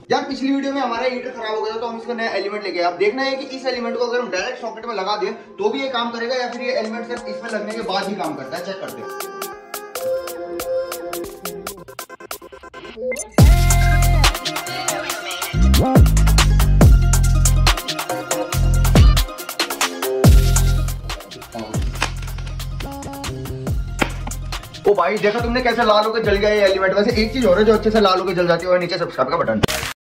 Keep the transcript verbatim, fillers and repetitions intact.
यार पिछली वीडियो में हमारा हीटर खराब हो गया था तो हम इसका नया एलिमेंट लेके आए। अब देखना है कि इस एलिमेंट को अगर हम डायरेक्ट सॉकेट में लगा दें तो भी ये काम करेगा या फिर ये एलिमेंट सिर्फ इसमें लगने के बाद ही काम करता है। चेक करते हैं। ओ भाई देखा तुमने कैसे लाल होकर जल गया ये एलिमेंट। वैसे एक चीज हो रहा है जो अच्छे से लाल होकर जल जाती है और नीचे सब्सक्राइब का बटन।